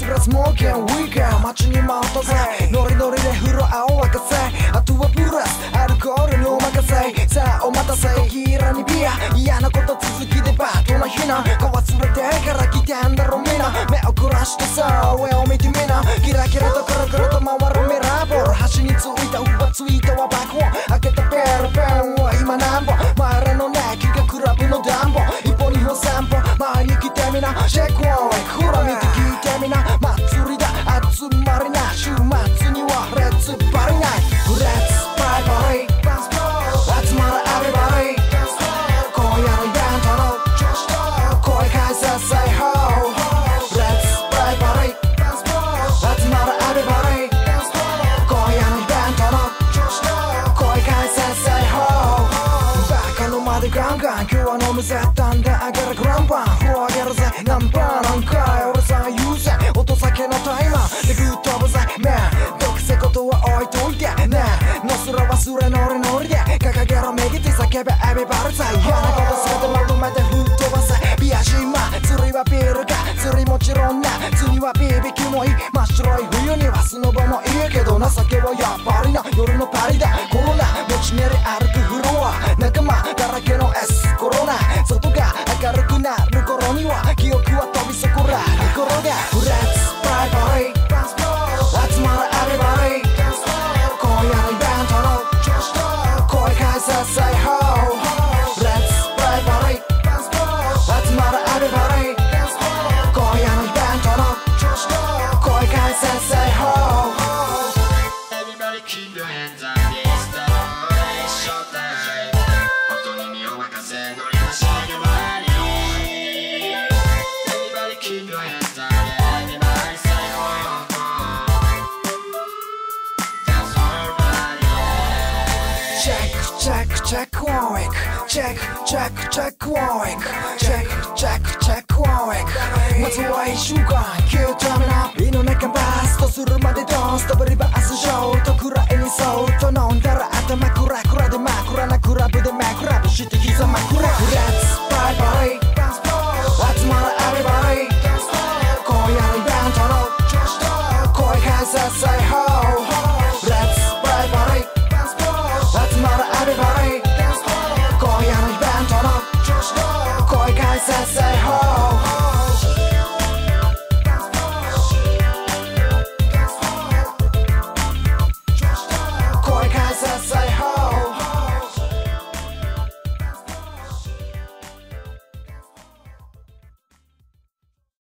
らスモーキーウィーカー街に舞ったぜノリノリで風呂青沸かせあとはプラスアルコールにお任せさあお待たせテキーラにビア嫌なこと続きでバットな避難忘れてから来てんだろみんな目を凝らしてさ上を見てみなキラキラとくるくると回るミラーボール端についた上ついたは爆音開けたペルペンは今なんぼ前らのネキがクラブの暖房一歩二歩三歩前に来てみなシェイクワンウェイクほら見て聞いてみな祭りだ集まりな週末にはレッツバリナイトレッツバイバリ集まるエビバリ今夜のイベントの声返せ Say ho Let's back party 集まるエビバリ今夜のイベントの声返せ Say ho バカの間でガンガン今日は飲むぜだんだん上げるグランパン風呂上げるぜナンバーなんかい俺さ言うぜ音酒のタイマーでグッ飛ぶぜ Man 毒せことは置いといてねえのすら忘れノリノリで掲げろ右手叫べエビバルさ嫌なこと全てまとめて吹っ飛ばせビア島釣りはビールか釣りもちろんな釣りは BBQ もいい真っ白い冬にはスノボもいいけど情けはやっぱりな夜のパリだコロナ持ち練り歩くフロア仲間だらけの S コロナ外が明るくなる頃には記憶は飛びそこらに転が Let's fly party 集まるエビバリ今夜のイベントの声返せ Say ho Let's fly party 集まるエビバリ今夜のイベントの声返せ Say ho Everybody keep your hands up It's the showtime 音に身を任せ乗り出し上げバリ Everybody keep your hands up Everybody say oh Dance for body Check one week check one week check one week まずは1週間9タ目な胃の中バーストするまでドンストブリバースショーとくらいにそっと飲んだら頭クラクラで枕なクラブでマクラブして膝枕 Let's bye bye